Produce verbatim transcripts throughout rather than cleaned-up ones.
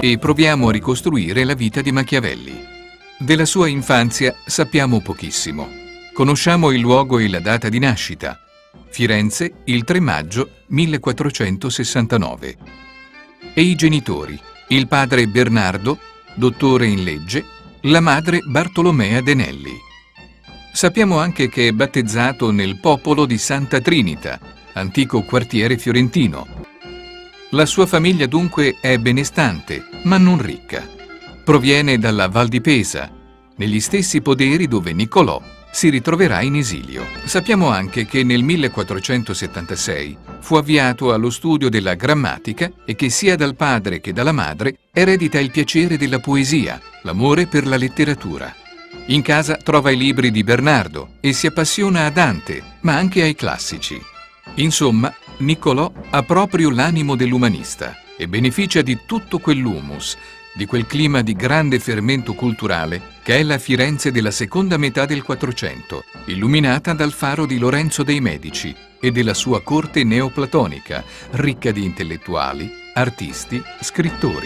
e proviamo a ricostruire la vita di Machiavelli. Della sua infanzia sappiamo pochissimo. Conosciamo il luogo e la data di nascita. Firenze, il tre maggio millequattrocentosessantanove. E i genitori, il padre Bernardo, dottore in legge, la madre Bartolomea Denelli. Sappiamo anche che è battezzato nel popolo di Santa Trinita, antico quartiere fiorentino. La sua famiglia dunque è benestante, ma non ricca. Proviene dalla Val di Pesa, negli stessi poderi dove Niccolò si ritroverà in esilio. Sappiamo anche che nel millequattrocentosettantasei fu avviato allo studio della grammatica e che sia dal padre che dalla madre eredita il piacere della poesia, l'amore per la letteratura. In casa trova i libri di Bernardo e si appassiona a Dante, ma anche ai classici. Insomma, Niccolò ha proprio l'animo dell'umanista e beneficia di tutto quell'humus, di quel clima di grande fermento culturale che è la Firenze della seconda metà del Quattrocento, illuminata dal faro di Lorenzo dei Medici e della sua corte neoplatonica, ricca di intellettuali, artisti, scrittori.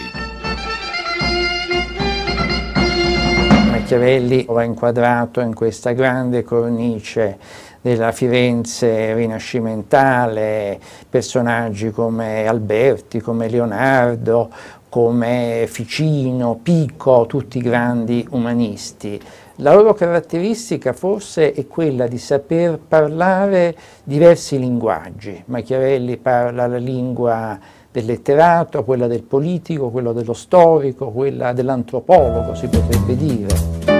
Machiavelli va inquadrato in questa grande cornice della Firenze rinascimentale, personaggi come Alberti, come Leonardo, come Ficino, Pico, tutti grandi umanisti. La loro caratteristica forse è quella di saper parlare diversi linguaggi. Machiavelli parla la lingua del letterato, quella del politico, quella dello storico, quella dell'antropologo, si potrebbe dire.